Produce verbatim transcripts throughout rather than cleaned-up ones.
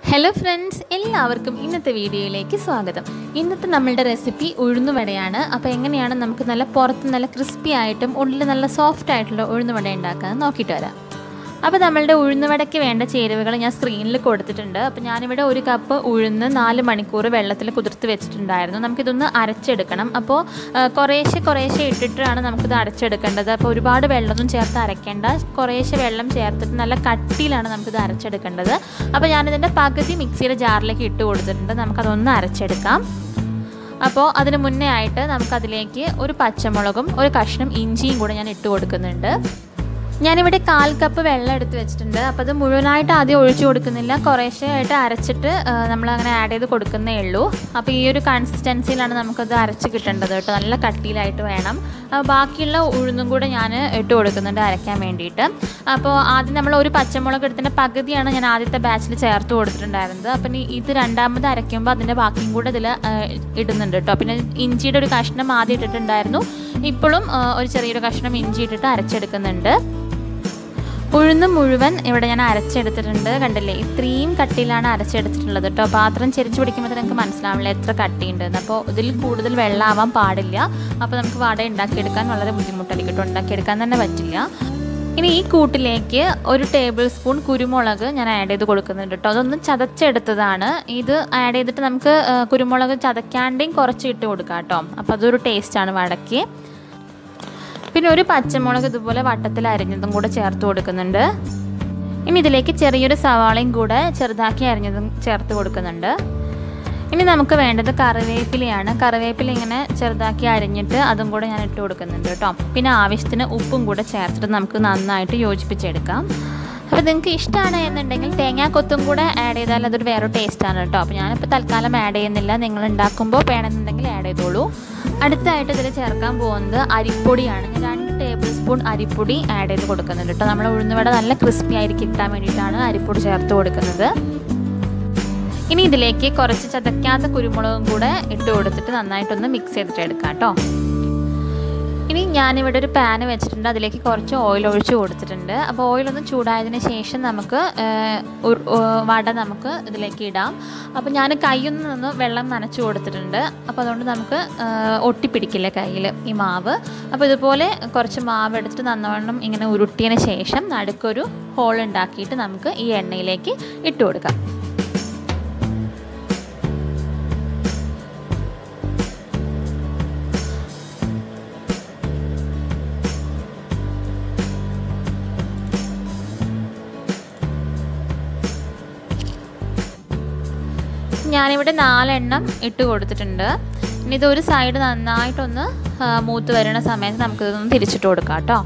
Hello friends, എല്ലാവർക്കും ഇന്നത്തെ വീഡിയോയിലേക്ക് സ്വാഗതം. ഇന്നത്തെ നമ്മുടെ റെസിപ്പി ഉഴുന്നുവടയാണ്. അപ്പോൾ എങ്ങനെയാണ് നമുക്ക് നല്ല പുറത്ത് നല്ല ക്രിസ്പി ആയിട്ടും ഉള്ളിൽ നല്ല സോഫ്റ്റ് ആയിട്ടുള്ള ഉഴുന്നുവട ഉണ്ടാക്കാൻ നോക്കിയിട്ട് വരാം. അപ്പോൾ നമ്മളുടെ ഉഴുന്നുവടയ്ക്ക് വേണ്ട ചേരുവകൾ ഞാൻ സ്ക്രീനിൽ കൊടുത്തിട്ടുണ്ട്. അപ്പോൾ ഞാനിവിടെ ഒരു കപ്പ് ഉഴുന്ന് നാല് മണിക്കൂർ വെള്ളത്തിൽ കുതിർത്ത് വെച്ചിട്ടുണ്ടായിരുന്നു. നമുക്കിതൊന്ന് അരച്ചെടുക്കണം. അപ്പോൾ കുറേശ്ശെ കുറേശ്ശെ ഇട്ടിട്ടാണ് നമുക്കിത് അരച്ചെടുക്കേണ്ടത്. അപ്പോൾ ഒരുപാട് വെള്ളമൊന്നും ചേർത്ത് അരയ്ക്കേണ്ട, കുറേശ്ശെ വെള്ളം ചേർത്തിട്ട് നല്ല കട്ടിയിലാണ് നമുക്കിത് അരച്ചെടുക്കേണ്ടത്. അപ്പോൾ ഞാനിതിൻ്റെ പകുതി മിക്സിയുടെ ജാറിലേക്ക് ഇട്ട് കൊടുത്തിട്ടുണ്ട്. നമുക്കതൊന്ന് അരച്ചെടുക്കാം. അപ്പോൾ അതിന് മുന്നേ ആയിട്ട് നമുക്കതിലേക്ക് ഒരു പച്ചമുളകും ഒരു കഷ്ണം ഇഞ്ചിയും കൂടെ ഞാൻ ഇട്ട് കൊടുക്കുന്നുണ്ട്. ഞാനിവിടെ കാൽ കപ്പ് വെള്ളം എടുത്ത് വെച്ചിട്ടുണ്ട്. അപ്പോൾ അത് മുഴുവനായിട്ട് ആദ്യം ഒഴിച്ചു കൊടുക്കുന്നില്ല, കുറേശ്ശെ ആയിട്ട് അരച്ചിട്ട് നമ്മളങ്ങനെ ആഡ് ചെയ്ത് കൊടുക്കുന്നേ ഉള്ളൂ. അപ്പോൾ ഈ ഒരു കൺസിസ്റ്റൻസിയിലാണ് നമുക്കത് അരച്ച് കിട്ടേണ്ടത് കേട്ടോ, നല്ല കട്ടിയിലായിട്ട് വേണം. ബാക്കിയുള്ള ഉഴുന്നും കൂടെ ഞാൻ ഇട്ട് കൊടുക്കുന്നുണ്ട് അരയ്ക്കാൻ വേണ്ടിയിട്ട്. അപ്പോൾ ആദ്യം നമ്മൾ ഒരു പച്ചമുളക് എടുത്തിൻ്റെ പകുതിയാണ് ഞാൻ ആദ്യത്തെ ബാച്ചിൽ ചേർത്ത് കൊടുത്തിട്ടുണ്ടായിരുന്നത്. അപ്പം ഇത് രണ്ടാമത് അരയ്ക്കുമ്പോൾ അതിൻ്റെ ബാക്കിയും കൂടെ ഇതിൽ ഇടുന്നുണ്ട് കേട്ടോ. പിന്നെ ഇഞ്ചിയുടെ ഒരു കഷ്ണം ആദ്യം ഇട്ടിട്ടുണ്ടായിരുന്നു, ഇപ്പോഴും ഒരു ചെറിയൊരു കഷ്ണം ഇഞ്ചി ഇട്ടിട്ട് അരച്ചെടുക്കുന്നുണ്ട്. ഉഴുന്ന് മുഴുവൻ ഇവിടെ ഞാൻ അരച്ചെടുത്തിട്ടുണ്ട്. കണ്ടില്ലേ, ഇത്രയും കട്ടിയിലാണ് അരച്ചെടുത്തിട്ടുള്ളത് കേട്ടോ. പാത്രം ചെരിച്ച് പിടിക്കുമ്പോൾ നിങ്ങൾക്ക് മനസ്സിലാവില്ല എത്ര കട്ടിയുണ്ടെന്ന്. അപ്പോൾ ഇതിൽ കൂടുതൽ വെള്ളമാവാൻ പാടില്ല. അപ്പോൾ നമുക്ക് വട ഉണ്ടാക്കിയെടുക്കാൻ വളരെ ബുദ്ധിമുട്ടായിരിക്കും കേട്ടോ, ഉണ്ടാക്കിയെടുക്കാൻ തന്നെ പറ്റില്ല. ഇനി ഈ കൂട്ടിലേക്ക് ഒരു ടേബിൾ സ്പൂൺ കുരുമുളക് ഞാൻ ആഡ് ചെയ്ത് കൊടുക്കുന്നുണ്ട് കേട്ടോ. അതൊന്ന് ചതച്ചെടുത്തതാണ്. ഇത് ആഡ് ചെയ്തിട്ട് നമുക്ക് കുരുമുളക് ചതയ്ക്കാണ്ടേയും കുറച്ച് ഇട്ട് കൊടുക്കാം കേട്ടോ. അപ്പോൾ അതൊരു ടേസ്റ്റാണ് വടയ്ക്ക്. പിന്നെ ഒരു പച്ചമുളക് ഇതുപോലെ വട്ടത്തിൽ അരിഞ്ഞതും കൂടെ ചേർത്ത് കൊടുക്കുന്നുണ്ട്. ഇനി ഇതിലേക്ക് ചെറിയൊരു സവാളയും കൂടെ ചെറുതാക്കി അരിഞ്ഞതും ചേർത്ത് കൊടുക്കുന്നുണ്ട്. ഇനി നമുക്ക് വേണ്ടത് കറിവേപ്പിലയാണ്. കറിവേപ്പില ഇങ്ങനെ ചെറുതാക്കി അരിഞ്ഞിട്ട് അതും കൂടെ ഞാൻ ഇട്ട് കൊടുക്കുന്നുണ്ട് കേട്ടോ. പിന്നെ ആവശ്യത്തിന് ഉപ്പും കൂടെ ചേർത്തിട്ട് നമുക്ക് നന്നായിട്ട് യോജിപ്പിച്ചെടുക്കാം. അപ്പോൾ നിങ്ങൾക്ക് ഇഷ്ടമാണ് എന്നുണ്ടെങ്കിൽ തേങ്ങാക്കൊത്തും കൂടെ ആഡ് ചെയ്താൽ അതൊരു വേറെ ടേസ്റ്റാണ് കേട്ടോ. അപ്പോൾ ഞാനിപ്പോൾ തൽക്കാലം ആഡ് ചെയ്യുന്നില്ല, നിങ്ങൾ ഉണ്ടാക്കുമ്പോൾ വേണമെന്നുണ്ടെങ്കിൽ ആഡ് ചെയ്തോളൂ. അടുത്തായിട്ട് ഇതിൽ ചേർക്കാൻ പോകുന്നത് അരിപ്പൊടിയാണ്. ഞാൻ രണ്ട് ടേബിൾ സ്പൂൺ അരിപ്പൊടി ആഡ് ചെയ്ത് കൊടുക്കുന്നുണ്ട് കേട്ടോ. നമ്മൾ ഉഴുന്നുവട നല്ല ക്രിസ്പി ആയിരിക്കും കിട്ടാൻ വേണ്ടിയിട്ടാണ് അരിപ്പൊടി ചേർത്ത് കൊടുക്കുന്നത്. ഇനി ഇതിലേക്ക് കുറച്ച് ചതയ്ക്കാത്ത കുരുമുളകും കൂടെ ഇട്ട് കൊടുത്തിട്ട് നന്നായിട്ടൊന്ന് മിക്സ് ചെയ്തിട്ട് എടുക്കാം കേട്ടോ. ഇനി ഞാനിവിടെ ഒരു പാന് വെച്ചിട്ടുണ്ട്, അതിലേക്ക് കുറച്ച് ഓയിൽ ഒഴിച്ച് കൊടുത്തിട്ടുണ്ട്. അപ്പോൾ ഓയിലൊന്ന് ചൂടായതിന് ശേഷം നമുക്ക് വട നമുക്ക് ഇതിലേക്ക് ഇടാം. അപ്പോൾ ഞാൻ കൈയൊന്ന് നിന്ന് വെള്ളം നനച്ച് കൊടുത്തിട്ടുണ്ട്. അപ്പോൾ അതുകൊണ്ട് നമുക്ക് ഒട്ടിപ്പിടിക്കില്ല കയ്യിൽ ഈ മാവ്. അപ്പോൾ ഇതുപോലെ കുറച്ച് മാവ് എടുത്തിട്ട് നന്നവണ്ണം ഇങ്ങനെ ഉരുട്ടിയതിന് ശേഷം നടുക്കൊരു ഹോൾ ഉണ്ടാക്കിയിട്ട് നമുക്ക് ഈ എണ്ണയിലേക്ക് ഇട്ട് കൊടുക്കാം. ഞാനിവിടെ നാലെണ്ണം ഇട്ട് കൊടുത്തിട്ടുണ്ട്. ഇനി ഇതൊരു സൈഡ് നന്നായിട്ടൊന്ന് മൂത്ത് വരുന്ന സമയത്ത് നമുക്കിതൊന്ന് തിരിച്ചിട്ട് കൊടുക്കാം കേട്ടോ.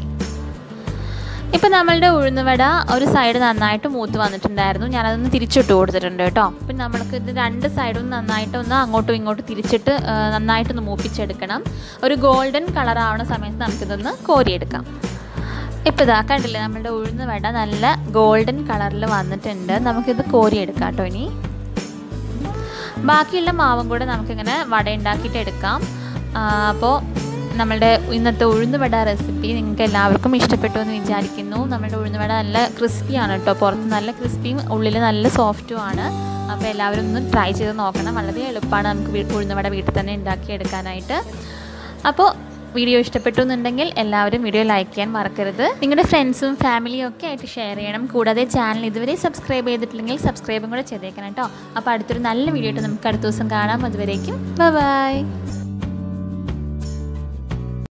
ഇപ്പം നമ്മളുടെ ഉഴുന്നുവട ഒരു സൈഡ് നന്നായിട്ട് മൂത്ത് വന്നിട്ടുണ്ടായിരുന്നു, ഞാനതൊന്ന് തിരിച്ചിട്ട് കൊടുത്തിട്ടുണ്ട് കേട്ടോ. പിന്നെ നമ്മൾക്ക് ഇത് രണ്ട് സൈഡും നന്നായിട്ടൊന്ന് അങ്ങോട്ടും ഇങ്ങോട്ടും തിരിച്ചിട്ട് നന്നായിട്ടൊന്ന് മൂപ്പിച്ചെടുക്കണം. ഒരു ഗോൾഡൻ കളറാവുന്ന സമയത്ത് നമുക്കിതൊന്ന് കോരിയെടുക്കാം. ഇപ്പോൾ ഇതാ കണ്ടില്ലേ, നമ്മളുടെ ഉഴുന്നുവട നല്ല ഗോൾഡൻ കളറിൽ വന്നിട്ടുണ്ട്. നമുക്കിത് കോരിയെടുക്കാം കേട്ടോ. ഇനി ബാക്കിയുള്ള മാവും കൂടെ നമുക്കിങ്ങനെ വട ഉണ്ടാക്കിയിട്ട് എടുക്കാം. അപ്പോൾ നമ്മളുടെ ഇന്നത്തെ ഉഴുന്നുവട റെസിപ്പി നിങ്ങൾക്ക് എല്ലാവർക്കും ഇഷ്ടപ്പെട്ടു എന്ന് വിചാരിക്കുന്നു. നമ്മളുടെ ഉഴുന്നുവട നല്ല ക്രിസ്പിയാണ് കേട്ടോ, പുറത്ത് നല്ല ക്രിസ്പിയും ഉള്ളിൽ നല്ല സോഫ്റ്റും ആണ്. അപ്പോൾ എല്ലാവരും ഒന്ന് ട്രൈ ചെയ്ത് നോക്കണം. വളരെ എളുപ്പമാണ് നമുക്ക് ഉഴുന്നുവട വീട്ടിൽ തന്നെ ഉണ്ടാക്കിയെടുക്കാനായിട്ട്. അപ്പോൾ വീഡിയോ ഇഷ്ടപ്പെട്ടു എന്നുണ്ടെങ്കിൽ എല്ലാവരും വീഡിയോ ലൈക്ക് ചെയ്യാൻ മറക്കരുത്. നിങ്ങളുടെ ഫ്രണ്ട്സും ഫാമിലിയും ഒക്കെ ആയിട്ട് ഷെയർ ചെയ്യണം. കൂടാതെ ചാനൽ ഇതുവരെ സബ്സ്ക്രൈബ് ചെയ്തിട്ടില്ലെങ്കിൽ സബ്സ്ക്രൈബും കൂടെ ചെയ്തേക്കണം കേട്ടോ. അപ്പോൾ അടുത്തൊരു നല്ല വീഡിയോ ആയിട്ട് നമുക്ക് അടുത്ത ദിവസം കാണാം. അതുവരേക്കും ബൈ ബൈ.